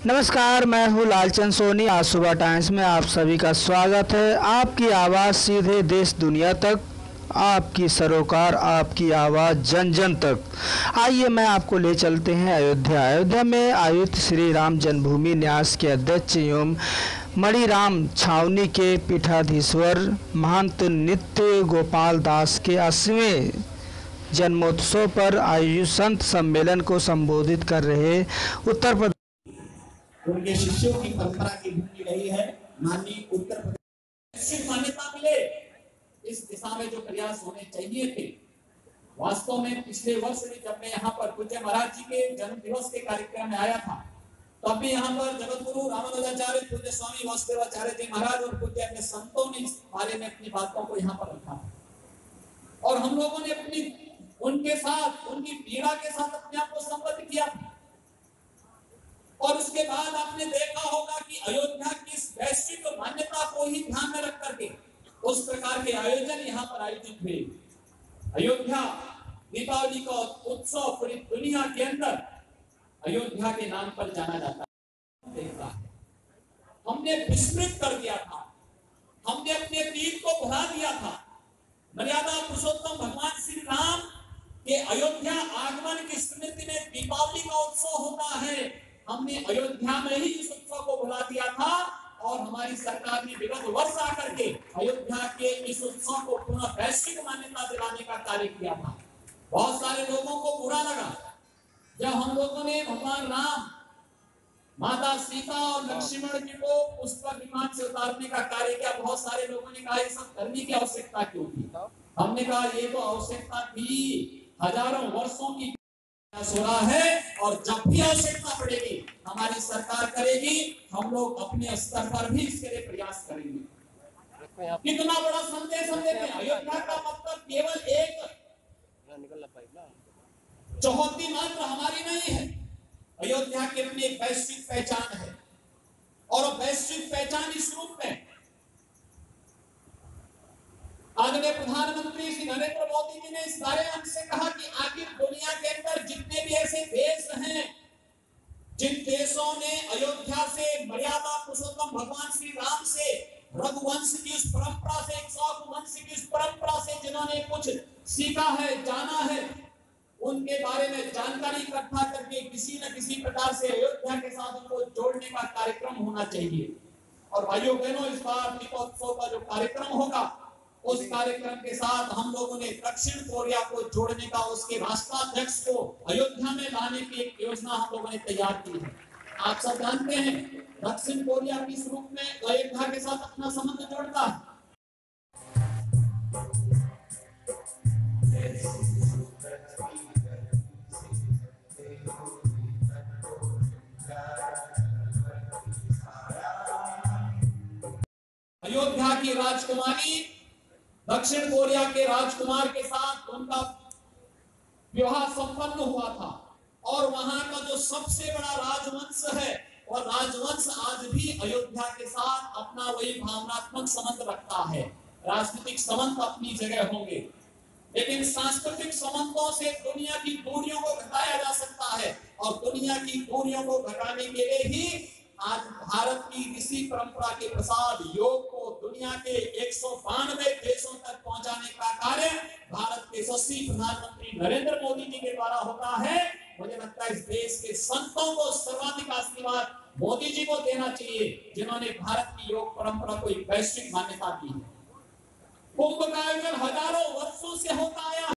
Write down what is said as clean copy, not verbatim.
नमस्कार, मैं हूँ लालचंद सोनी। आज सुबह टाइम्स में आप सभी का स्वागत है। आपकी आवाज़ सीधे देश दुनिया तक, आपकी सरोकार, आपकी आवाज़ जन जन तक। आइए मैं आपको ले चलते हैं अयोध्या में आयोजित श्री राम जन्मभूमि न्यास के अध्यक्ष एवं मणिराम छावनी के पीठाधीश्वर महंत नित्य गोपाल दास के 80वें जन्मोत्सव पर आयोजित संत सम्मेलन को संबोधित कर रहे उत्तर प्रदेश उनके शिष्यों की परंपरा की भूमि रही है। माननीय उत्तर प्रदेश मान्यता मिले, इस दिशा में जो प्रयास होने चाहिए थे, वास्तव में पिछले वर्ष भी जब मैं यहाँ पर पूज्य महाराज जी के जन्म दिवस के कार्यक्रम में आया था, तब भी यहाँ पर जगत गुरु रामानुजाचार्य, पूज्य स्वामी वासुदेवाचार्य जी महाराज और पूज्य अपने संतों ने इस बारे में अपनी बातों को यहाँ पर रखा और हम लोगों ने अपनी उनके साथ, उनकी पीड़ा के साथ अपने आप को संबद्ध किया। और उसके बाद आपने देखा होगा कि अयोध्या की इस वैश्विक मान्यता को ही ध्यान में रख करके उस प्रकार के आयोजन यहाँ पर आयोजित हुए। अयोध्या दीपावली का उत्सव पूरी दुनिया के अंदर अयोध्या के नाम पर जाना जाता है। हमने विस्मृत कर दिया था, हमने अपने अतीत को भुला दिया था। मर्यादा पुरुषोत्तम भगवान श्री राम के अयोध्या आगमन की स्मृति में दीपावली का उत्सव होता है। हमने अयोध्या में ही इस उत्सव को बुला दिया था और हमारी सरकार ने विगत वर्ष आकर के अयोध्या के इस उत्सव को पुनः वैश्विक मान्यता दिलाने का कार्य किया था। बहुत सारे लोगों को बुरा लगा जब हम लोगों ने भगवान राम, माता सीता और लक्ष्मण जी को पुष्प विमान से उतारने का कार्य किया। बहुत सारे लोगों ने कहा ये सब करने की आवश्यकता क्यों थी? हमने कहा ये तो आवश्यकता थी, हजारों वर्षों की हो रहा है और जब भी आवश्यकता पड़ेगी हमारी सरकार करेगी, हम लोग अपने स्तर पर भी इसके लिए प्रयास करेंगे। कितना बड़ा संदेश हम देते हैं। अयोध्या का मतलब केवल एक चौहद्दी मात्र हमारी नहीं है। अयोध्या की अपनी एक वैश्विक पहचान है और वैश्विक पहचान इस रूप में आदरणीय प्रधानमंत्री श्री नरेंद्र मोदी जी ने इस बारे में हमसे कहा कि आखिर दुनिया के अंदर जितने भी ऐसे देश हैं जिन देशों ने अयोध्या से, मर्यादा पुरुषोत्तम भगवान श्री राम से, रघुवंश की उस परंपरा से, वंश की उस परंपरा से जिन्होंने कुछ सीखा है, जाना है, उनके बारे में जानकारी इकट्ठा करके किसी न किसी प्रकार से अयोध्या के साथ उनको जोड़ने का कार्यक्रम होना चाहिए। और भाइयों बहनों, इस बार दीपोत्सव का जो कार्यक्रम होगा उस कार्यक्रम के साथ हम लोगों ने दक्षिण कोरिया को जोड़ने का, उसके राष्ट्राध्यक्ष को अयोध्या में लाने की एक योजना हम लोगों ने तैयार की है। आप सब जानते हैं दक्षिण कोरिया किस रूप में अयोध्या के साथ अपना संबंध जोड़ता है। अयोध्या की राजकुमारी दक्षिण कोरिया के राजकुमार के साथ उनका विवाह संपन्न हुआ था और वहां का जो सबसे बड़ा राजवंश है और राजवंश आज भी अयोध्या के साथ अपना वही भावनात्मक संबंध रखता है। राजनीतिक संबंध अपनी जगह होंगे, लेकिन सांस्कृतिक संबंधों से दुनिया की दूरियों को घटाया जा सकता है और दुनिया की दूरियों को घटाने के लिए ही आज भारत की ऋषि परंपरा के प्रसाद योग को दुनिया के 192 देशों तक पहुंचाने का कार्य भारत के यशस्वी प्रधानमंत्री नरेंद्र मोदी जी के द्वारा होता है। मुझे लगता है इस देश के संतों को सर्वाधिक आशीर्वाद मोदी जी को देना चाहिए जिन्होंने भारत की योग परंपरा को एक वैश्विक मान्यता दी है। कुंभ का आयोजन हजारों वर्षों से होता आया।